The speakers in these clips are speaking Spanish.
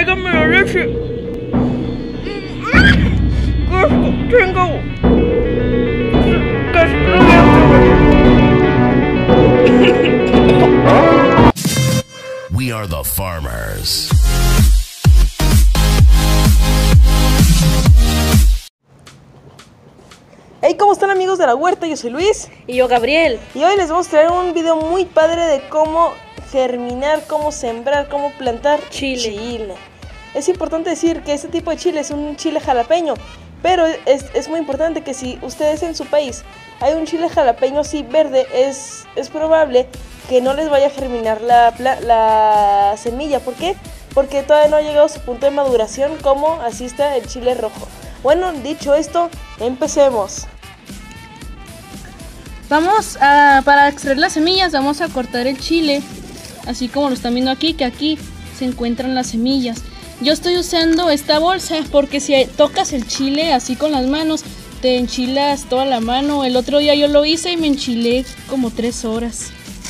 tráigame la leche. ¡Qué asco! Tengo... casi no We are the farmers. Hey, ¿cómo están, amigos de la huerta? Yo soy Luis. Y yo, Gabriel. Y hoy les vamos a traer un video muy padre de cómo germinar, cómo sembrar, cómo plantar chile. Es importante decir que este tipo de chile es un chile jalapeño, pero es muy importante que si ustedes en su país hay un chile jalapeño así verde, es probable que no les vaya a germinar la semilla. ¿Por qué? Porque todavía no ha llegado a su punto de maduración como así está el chile rojo. Bueno, dicho esto, empecemos. Para extraer las semillas vamos a cortar el chile, así como lo están viendo aquí, que aquí se encuentran las semillas. Yo estoy usando esta bolsa porque si tocas el chile así con las manos, te enchilas toda la mano. El otro día yo lo hice y me enchilé como 3 horas.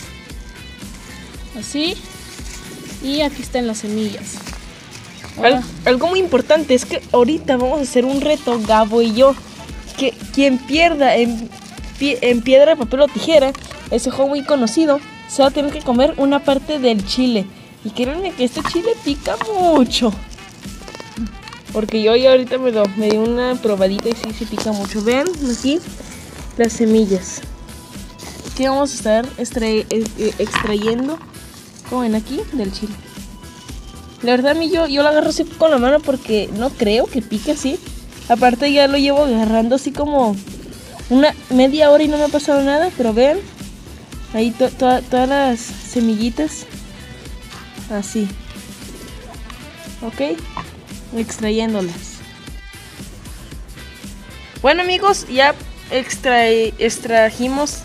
Así. Y aquí están las semillas. Algo muy importante es que ahorita vamos a hacer un reto, Gabo y yo. Que quien pierda en piedra, papel o tijera, ese juego muy conocido, se va a tener que comer una parte del chile. Y créanme que este chile pica mucho. Porque yo ya ahorita me di una probadita y sí pica mucho. Vean aquí las semillas que vamos a estar extrayendo, como ven aquí, del chile. La verdad, a mí yo lo agarro así con la mano porque no creo que pique así. Aparte ya lo llevo agarrando así como una media hora y no me ha pasado nada. Pero vean, ahí todas las semillitas. Así. Ok, extrayéndolas. Bueno, amigos, ya extrajimos.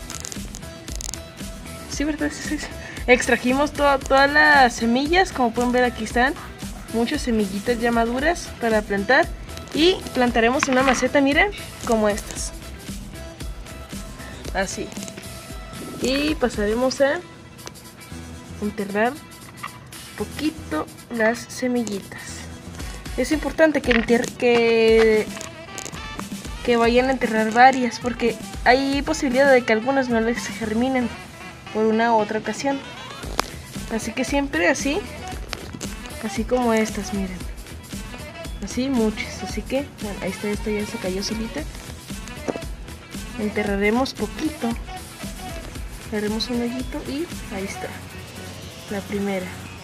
Sí, ¿verdad? Sí. Extrajimos todas las semillas. Como pueden ver, aquí están muchas semillitas ya maduras para plantar. Y plantaremos una maceta, miren, como estas. Así. Y pasaremos a enterrar poquito las semillitas. Es importante que vayan a enterrar varias, porque hay posibilidad de que algunas no les germinen por una u otra ocasión. Así que siempre así como estas, miren. Así muchas, así que bueno, ahí está, esta ya se cayó solita. Enterraremos poquito. Haremos un hoyito y ahí está la primera.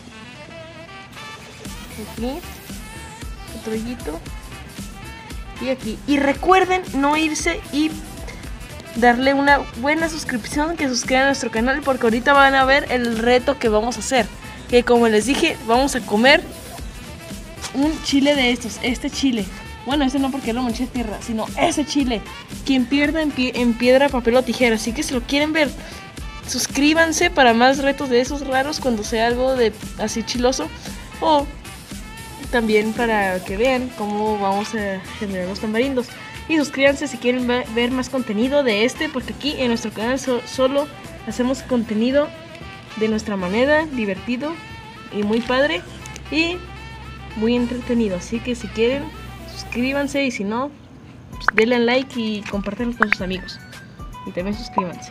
Aquí otro hoyito y aquí. Y recuerden no irse y darle una buena suscripción, que suscriban a nuestro canal, porque ahorita van a ver el reto que vamos a hacer. Que como les dije, vamos a comer un chile de estos, este chile. Bueno, este no porque lo manché de tierra, sino ese chile. Quien pierda en piedra, papel o tijera. Así que si lo quieren ver, suscríbanse para más retos de esos raros cuando sea algo de así chiloso. O también para que vean cómo vamos a generar los tamarindos. Y suscríbanse si quieren ver más contenido de este, porque aquí en nuestro canal solo hacemos contenido de nuestra manera, divertido y muy padre y muy entretenido. Así que si quieren, suscríbanse, y si no, pues denle like y compártanlo con sus amigos. Y también suscríbanse.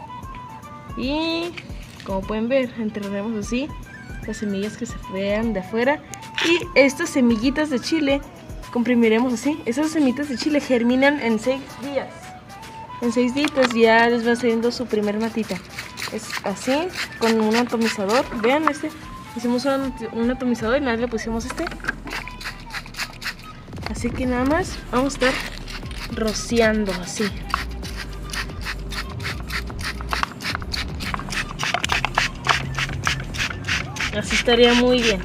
Y como pueden ver, enterraremos así las semillas que se vean de afuera. Y estas semillitas de chile comprimiremos así. Esas semillitas de chile germinan en 6 días. En 6 días ya les va saliendo su primer matita. Es así, con un atomizador. Vean este. Hicimos un atomizador y nada, le pusimos este. Así que nada más vamos a estar rociando así. Así estaría muy bien.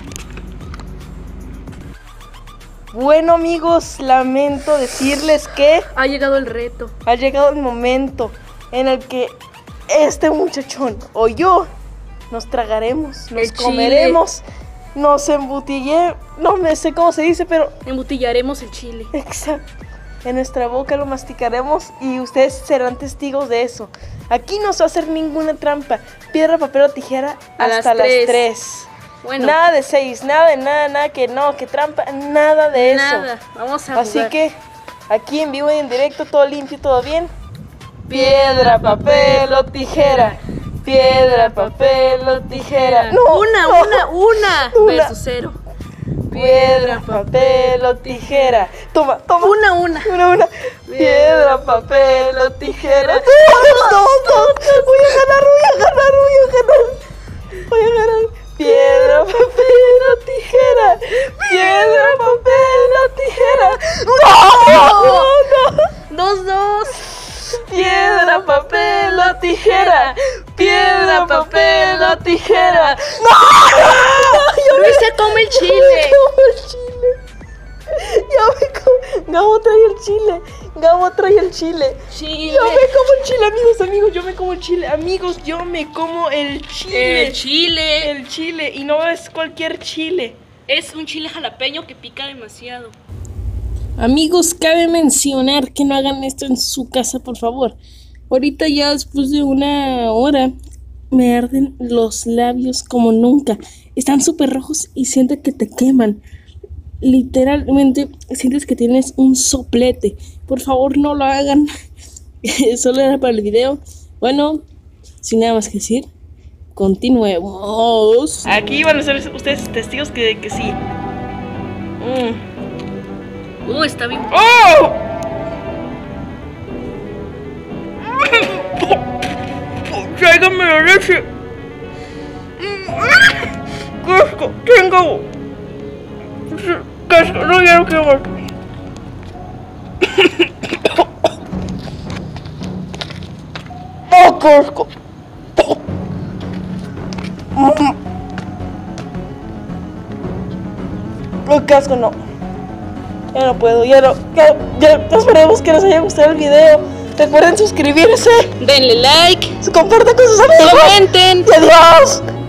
Bueno, amigos, lamento decirles que ha llegado el reto. Ha llegado el momento en el que este muchachón o yo nos tragaremos, nos comeremos, nos embutillaremos, no me sé cómo se dice, pero embutillaremos el chile. Exacto. En nuestra boca lo masticaremos y ustedes serán testigos de eso. Aquí no se va a hacer ninguna trampa. Piedra, papel o tijera hasta las 3. Bueno. Nada de 6, nada de nada, que no, que trampa, nada de eso. Nada, vamos a Así jugar. que aquí en vivo y en directo, todo limpio, todo bien. Piedra, papel o tijera. Piedra, papel o tijera. No, Una Una. versus 0. Piedra, papel o tijera. Toma. Una. Una. Piedra, papel o tijera. Dos. Voy a ganar. Piedra, papel o tijera. Piedra, papel o tijera. No. 2-2. Piedra, papel o tijera. Piedra, papel o tijera. Luis se come el chile. Gabo trae el chile. Chile. Yo me como el chile, amigos. Yo me como el chile. Amigos, yo me como el chile. Chile. El chile. Y no es cualquier chile. Es un chile jalapeño que pica demasiado. Amigos, cabe mencionar que no hagan esto en su casa, por favor. Ahorita ya después de una hora me arden los labios como nunca. Están súper rojos y siento que te queman. Literalmente sientes que tienes un soplete. Por favor, no lo hagan. Solo era para el video. Bueno, sin nada más que decir, continuemos. Aquí van a ser ustedes testigos que sí. Está bien. ¡Oh! Tráigame la leche. ¡Qué asco! ¡Tengo! ¡Qué asco! No, ya no quiero más. ¡Oh, qué asco! ¡Oh, qué asco! No. Ya no puedo, ya esperemos que les haya gustado el video. Recuerden suscribirse, Denle like. compartan con sus amigos. Comenten. Y adiós.